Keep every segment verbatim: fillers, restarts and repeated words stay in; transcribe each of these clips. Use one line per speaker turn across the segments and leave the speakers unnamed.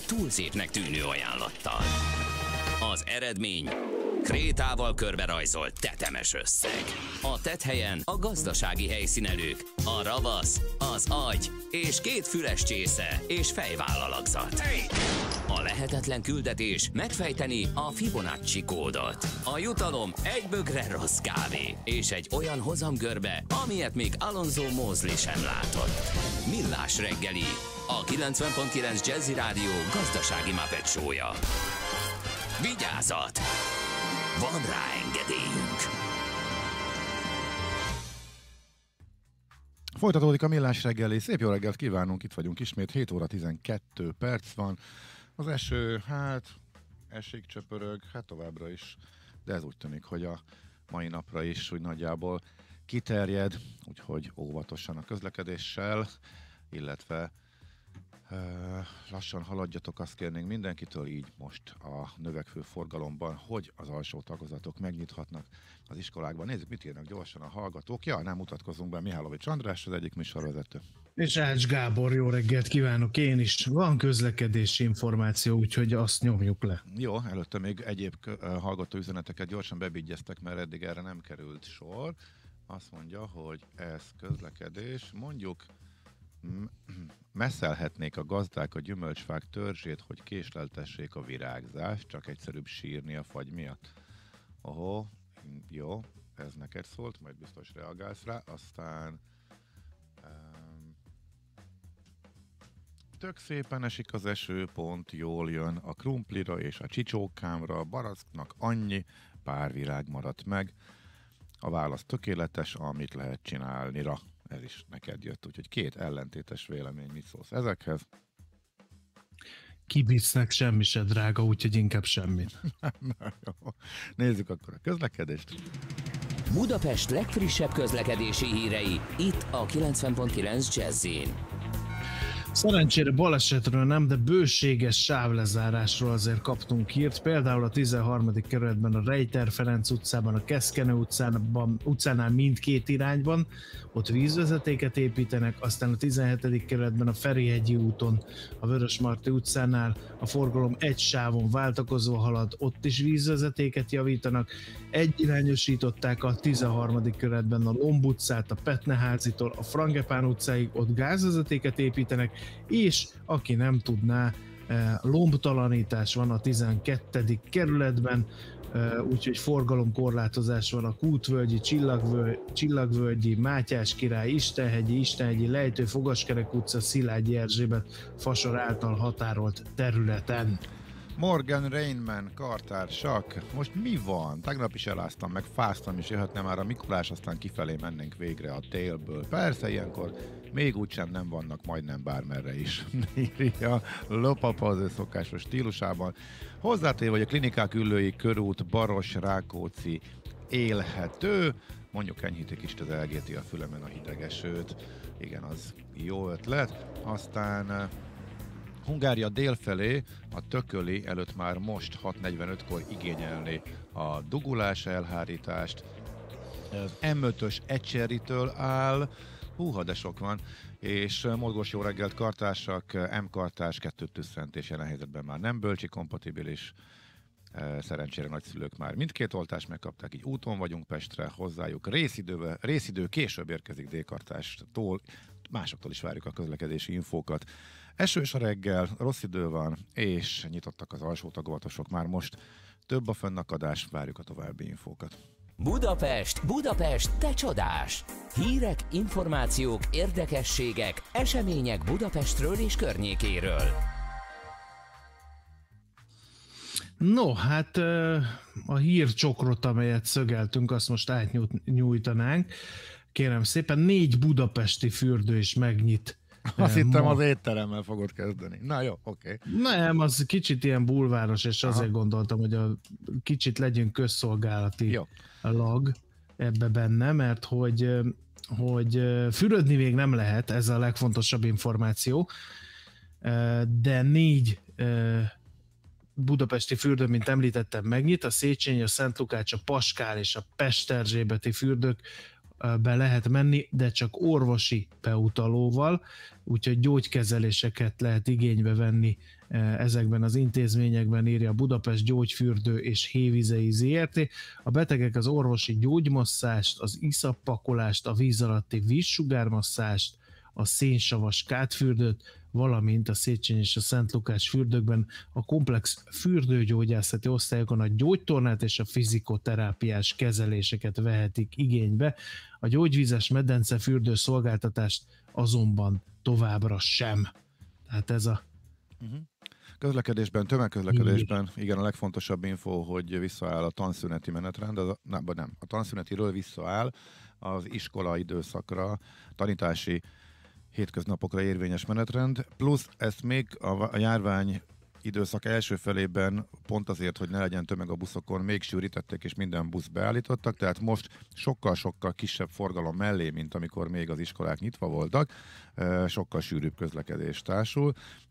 túl szépnek tűnő ajánlattal. Az eredmény... krétával körberajzolt tetemes összeg. A tetthelyen a gazdasági helyszínelők, a ravasz, az agy és két füles csésze és fejvállalakzat. A lehetetlen küldetés megfejteni a Fibonacci kódot. A jutalom egy bögre rossz kávé és egy olyan hozamgörbe, amilyet még Alonso Mosley sem látott. Millás reggeli, a kilencven pont kilenc Jazzy Rádió gazdasági Muppet show-ja. Vigyázat! Van rá engedélyünk!
Folytatódik a Millás reggeli. Szép jó reggelt kívánunk, itt vagyunk ismét, hét óra tizenkettő perc van. Az eső, hát esik, csöpörög, hát továbbra is, de ez úgy tűnik, hogy a mai napra is úgy nagyjából kiterjed, úgyhogy óvatosan a közlekedéssel, illetve Uh, lassan haladjatok, azt kérnénk mindenkitől így most a növekvő forgalomban, hogy az alsó tagozatok megnyithatnak az iskolákban. Nézzük, mit írnak gyorsan a hallgatók. Ja, nem mutatkozunk be, Mihálovics András, az egyik műsorvezető.
És Ács Gábor, jó reggelt kívánok én is. Van közlekedési információ, úgyhogy azt nyomjuk le.
Jó, előtte még egyéb hallgató üzeneteket gyorsan bebigyeztek, mert eddig erre nem került sor. Azt mondja, hogy ez közlekedés, mondjuk messzelhetnék a gazdák a gyümölcsfák törzsét, hogy késleltessék a virágzást, csak egyszerűbb sírni a fagy miatt. Ohó, jó, ez neked szólt, majd biztos reagálsz rá. Aztán um, tök szépen esik az eső, pont jól jön a krumplira és a csicsókámra, a baracknak annyi, pár virág maradt meg. A válasz tökéletes, amit lehet csinálnira. Ez is neked jött, úgyhogy két ellentétes vélemény, mit szólsz ezekhez?
Kibicnek semmi se drága, úgyhogy inkább semmit.
Na jó. Nézzük akkor a közlekedést.
Budapest legfrissebb közlekedési hírei, itt a kilencven pont kilenc Jazzyn.
Szerencsére balesetről nem, de bőséges sávlezárásról azért kaptunk hírt. Például a tizenharmadik kerületben a Rejter Ferenc utcában, a Keszkenő utcában, utcánál mindkét irányban, ott vízvezetéket építenek, aztán a tizenhetedik kerületben a Ferihegyi úton, a Vörösmarty utcánál a forgalom egy sávon váltakozó halad, ott is vízvezetéket javítanak. Egyirányosították a tizenharmadik kerületben a Lomb utcát, a Petneházitól a Frangepán utcáig, ott gázvezetéket építenek, és aki nem tudná, lombtalanítás van a tizenkettedik kerületben, úgyhogy forgalomkorlátozás van a Kútvölgyi, Csillagvölgyi, Csillagvölgyi, Mátyás király, Istenhegyi, Istenhegyi, Lejtő, Fogaskerek utca, Szilágyi Erzsébet Fasor által határolt területen.
Morgan Rainman, kartársak. Most mi van? Tegnap is eláztam, meg fáztam is, jöhetne már a Mikulás, aztán kifelé mennénk végre a télből. Persze, ilyenkor még úgysem nem vannak majdnem bármerre is. Írja Lopapa az ő szokásos stílusában. Hozzátéve, hogy a Klinikák Üllői körút, Baros, Rákóczi élhető. Mondjuk enyhítik is az elgéti a fülemen a hideg esőt. Igen, az jó ötlet. Aztán Hungária délfelé a Tököli előtt már most hat negyvenötkor igényelni a dugulás elhárítást. Az em ötös Ecseritől áll, húha, de sok van, és mozgós jó reggelt kartársak, M-kartárs, kettő tüsszent, jelen helyzetben már nem bölcsi kompatibilis. Szerencsére nagyszülők már mindkét oltást megkapták, így úton vagyunk Pestre, hozzájuk részidő, részidő később érkezik D-kartástól, másoktól is várjuk a közlekedési infókat. Esős a reggel, rossz idő van, és nyitottak az alsó tagovatosok már most. Több a fönnakadás, várjuk a további infókat.
Budapest, Budapest, te csodás! Hírek, információk, érdekességek, események Budapestről és környékéről.
No, hát a hírcsokrot, amelyet szögeltünk, azt most átnyújtanánk. Kérem szépen, négy budapesti fürdő is megnyit.
Azt hittem ma... az étteremmel fogod kezdeni. Na jó, oké. Okay.
Nem, az kicsit ilyen bulváros, és Aha. azért gondoltam, hogy a kicsit legyünk közszolgálati jó. lag ebbe benne, mert hogy, hogy fürödni még nem lehet, ez a legfontosabb információ, de négy budapesti fürdő, mint említettem, megnyit, a Széchenyi, a Szent Lukács, a Paskál és a Pesterzsébeti fürdők be lehet menni, de csak orvosi beutalóval, úgyhogy gyógykezeléseket lehet igénybe venni ezekben az intézményekben, írja a Budapest Gyógyfürdő és Hévizei zé er té. A betegek az orvosi gyógymasszást, az iszappakolást, a víz alatti vízsugármasszást, a szénsavas kátfürdőt, valamint a Széchenyi és a Szent Lukács fürdőkben a komplex fürdőgyógyászati osztályokon a gyógytornát és a fizikoterápiás kezeléseket vehetik igénybe. A gyógyvízes medence fürdő szolgáltatást azonban továbbra sem. Tehát ez a...
Uh-huh. Közlekedésben, tömegközlekedésben, igen, a legfontosabb info, hogy visszaáll a tanszüneti menetrend, az, nem, nem, a tanszünetiről visszaáll az iskola időszakra, tanítási hétköznapokra érvényes menetrend, plusz ezt még a, a járvány időszak első felében pont azért, hogy ne legyen tömeg a buszokon, még sűrítették és minden busz beállítottak, tehát most sokkal-sokkal kisebb forgalom mellé, mint amikor még az iskolák nyitva voltak, sokkal sűrűbb közlekedés társul.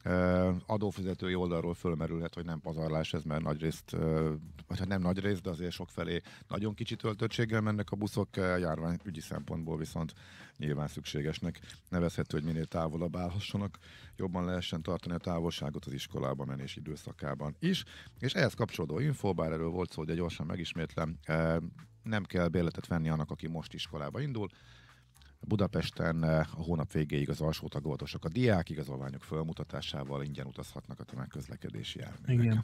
Adófizetői oldalról fölmerülhet, hogy nem pazarlás ez, mert nagyrészt, vagy hát nem nagyrészt, de azért sokfelé nagyon kicsi töltöttséggel mennek a buszok, járványügyi szempontból viszont nyilván szükségesnek nevezhető, hogy minél távolabb állhassanak, jobban lehessen tartani a távolságot az iskolába menés időszakában is. És ehhez kapcsolódó info, bár erről volt szó, de gyorsan megismétlem, nem kell bérletet venni annak, aki most iskolába indul. Budapesten a hónap végéig az alsó tagozatosok a diák igazolványok felmutatásával ingyen utazhatnak a tömegközlekedési járművek. Igen.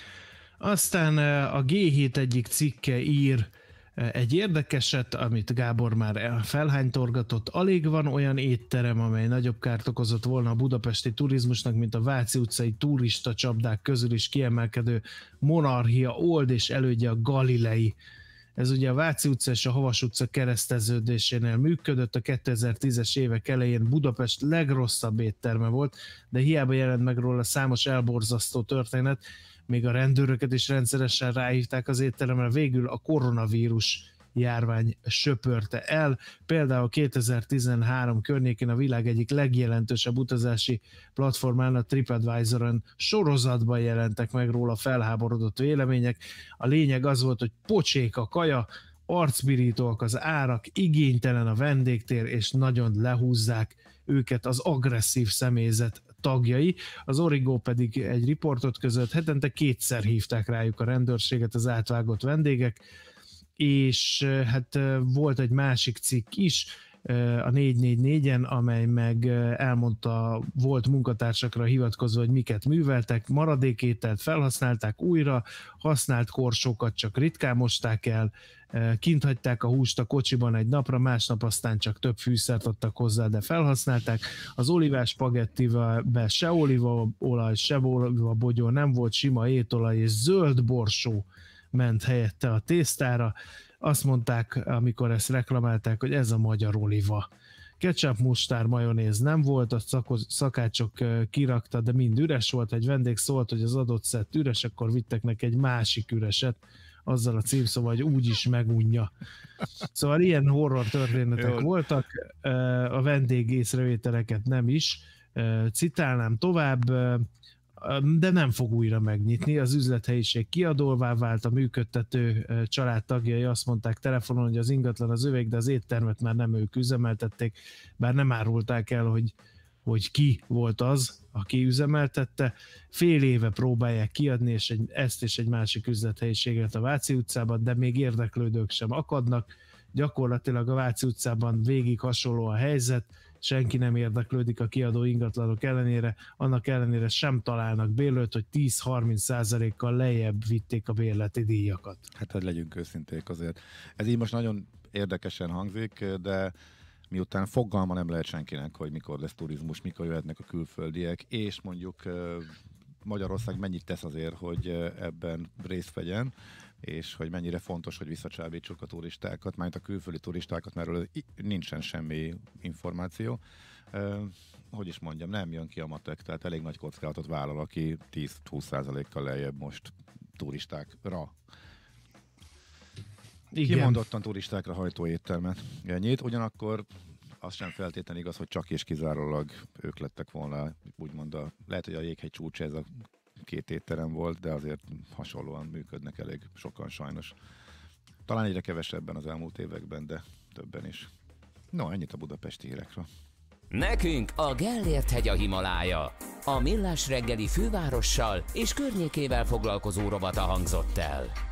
Aztán a gé hét egyik cikke ír egy érdekeset, amit Gábor már felhánytorgatott. Alig van olyan étterem, amely nagyobb kárt okozott volna a budapesti turizmusnak, mint a Váci utcai turista csapdák közül is kiemelkedő Monarchia Old és elődje a Galilei. Ez ugye a Váci utca és a Havas utca kereszteződésénél működött, a kétezer-tízes évek elején Budapest legrosszabb étterme volt, de hiába jelent meg róla számos elborzasztó történet, még a rendőröket is rendszeresen ráhívták az étteremre, végül a koronavírus járvány söpörte el. Például kétezer-tizenhárom környékén a világ egyik legjelentősebb utazási platformán, a TripAdvisoron sorozatban jelentek meg róla felháborodott vélemények. A lényeg az volt, hogy pocsék a kaja, arcbirítóak az árak, igénytelen a vendégtér, és nagyon lehúzzák őket az agresszív személyzet tagjai. Az Origo pedig egy riportot között, hetente kétszer hívták rájuk a rendőrséget az átvágott vendégek, és hát volt egy másik cikk is, a négy négy négyen, amely meg elmondta volt munkatársakra hivatkozva, hogy miket műveltek, maradékételt felhasználták újra, használt korsókat csak ritkán mosták el, kint hagyták a húst a kocsiban egy napra, másnap aztán csak több fűszert adtak hozzá, de felhasználták. Az olivás spagettibe se olívaolaj, se olívabogyó nem volt, sima étolaj és zöld borsó ment helyette a tésztára. Azt mondták, amikor ezt reklamálták, hogy ez a magyar oliva. Ketchup, mustár, majonéz nem volt, a szakácsok kirakta, de mind üres volt. Egy vendég szólt, hogy az adott szett üres, akkor vittek neki egy másik üreset, azzal a címszóval, hogy úgyis megunja. Szóval ilyen horror történetek voltak, a vendég észrevételeket nem is citálnám tovább, de nem fog újra megnyitni. Az üzlethelyiség kiadóvá vált, a működtető családtagjai azt mondták telefonon, hogy az ingatlan az övék, de az éttermet már nem ők üzemeltették, bár nem árulták el, hogy, hogy ki volt az, aki üzemeltette. Fél éve próbálják kiadni, és egy, ezt és egy másik üzlethelyiséget a Váci utcában, de még érdeklődők sem akadnak. Gyakorlatilag a Váci utcában végig hasonló a helyzet, senki nem érdeklődik a kiadó ingatlanok ellenére, annak ellenére sem találnak bérlőt, hogy tíz-harminc százalékkal lejjebb vitték a bérleti díjakat.
Hát, hogy legyünk őszinték azért. Ez így most nagyon érdekesen hangzik, de miután fogalma nem lehet senkinek, hogy mikor lesz turizmus, mikor jöhetnek a külföldiek, és mondjuk Magyarország mennyit tesz azért, hogy ebben részt vegyen, és hogy mennyire fontos, hogy visszacsábítsuk a turistákat, majd a külföldi turistákat, mert erről nincsen semmi információ. Hogy is mondjam, nem jön ki a matek, tehát elég nagy kockázatot vállal, aki tíz-húsz százalékkal lejjebb most turistákra. Igen. Kimondottan turistákra hajtó éttermet nyit, ugyanakkor az sem feltétlenül igaz, hogy csak és kizárólag ők lettek volna, úgymond a, lehet, hogy a jéghegy csúcsa ez a két étterem volt, de azért hasonlóan működnek elég sokan sajnos. Talán egyre kevesebben az elmúlt években, de többen is. No, ennyit a budapesti hírekről.
Nekünk a Gellért hegy a Himalája. A Millás reggeli fővárossal és környékével foglalkozó rovata hangzott el.